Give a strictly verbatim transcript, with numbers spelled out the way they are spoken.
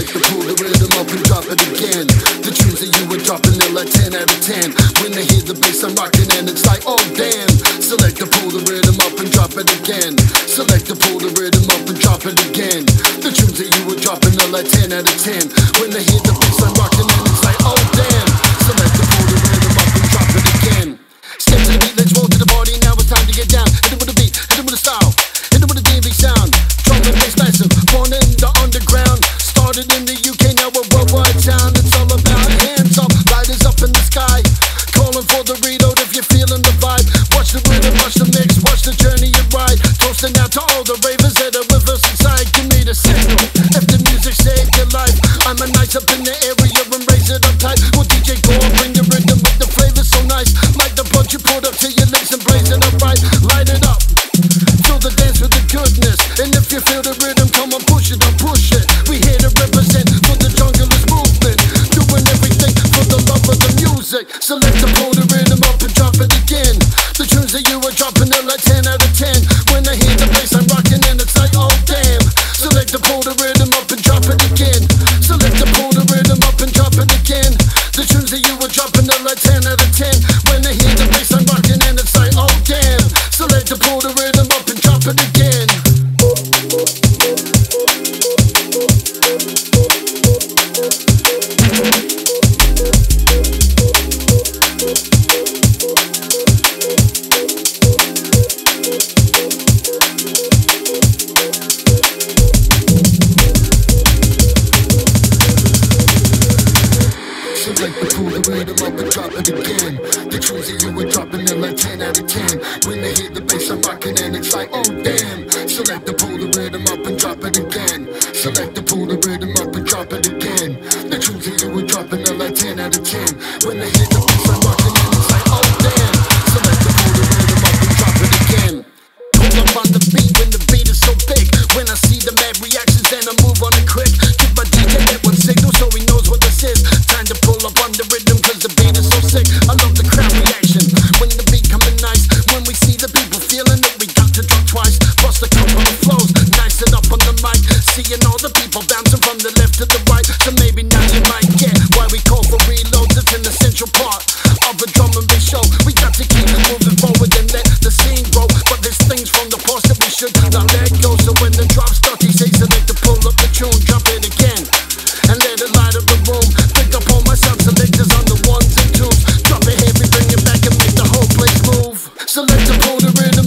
Select the pull the rhythm up and drop it again. The tunes that you were dropping, they're like ten out of ten. When they hear the bass I'm rocking and it's like, oh damn. Select the pull the rhythm up and drop it again. Select the pull the rhythm up and drop it again. The tunes that you were dropping, they're like ten out of ten. When they hear the bass I'm rocking and it's like, oh damn. Select the pull the rhythm up and drop it again. Step to the beat, let's roll to the party. Now it's time to get down. Hit it with a beat, hit it with a style, hit it with a D V sound. Drum and bass massive, born in the underground. Started in the U K, now we're worldwide town. It's all about hands up, lighters up in the sky. Calling for the reload if you're feeling the vibe. Watch the rhythm, watch the mix, watch the journey you ride. Toasting out to all the ravers that are with us inside. Give me the signal, if the music saved your life. I'm a nice up in the area and raise it up tight. Well D J go on, bring the rhythm with the flavor so nice. Like the blood you put up to your lips and blaze it up right. Light it up, feel the dance with the goodness. And if you feel the rhythm, come on push it up, push it. We here to represent for the junglist movement. Doing everything for the love of the music. Select the pull the rhythm up and drop it again. The tunes that you were dropping are like ten out of ten. When I hear the bass I'm rocking and it's like, oh damn. Select the pull the rhythm up and drop it again. Select the pull the rhythm up and drop it again. The tunes that you were dropping are like ten out of ten. When I hear the bass I'm rocking and it's like, oh damn. Select the pull the rhythm up and drop it again. Select the pull the rhythm up and drop it again. The tunes that you were dropping, they're like ten out of ten. When they hear the bass I'm rocking and it's like, oh damn. Select the pull the rhythm up and drop it again. Select the pull the rhythm up and drop it again. The tunes that you were dropping, they're like ten out of ten. When they hear the bass I'm rocking and it's like, oh damn. Select the pull the rhythm up and drop it again. Pull up on the beat when the beat is so big. When I see the mad reactions then I move on it quick. Give my D J that one signal so he knows what this is. Time to pull up on the rhythm cause the beat is so sick. I love the crowd reaction when the beat coming nice. When we see the people feeling it, we got to drop twice. Bust a couple of flows, nice it up on the mic. Seeing all the people bouncing from the left to the right. So maybe now you might get why we call for reloads. It's in the central part of a drum and bass show. We got to keep moving forward and let the scene grow. But there's things from the past that we should not let go. So when the drop starts, he says select to pull up the tune, drop it again and let it light up the room. Pick up all my sound selectors on the ones and twos. Drop it heavy, bring it back and make the whole place move. Select to pull the rhythm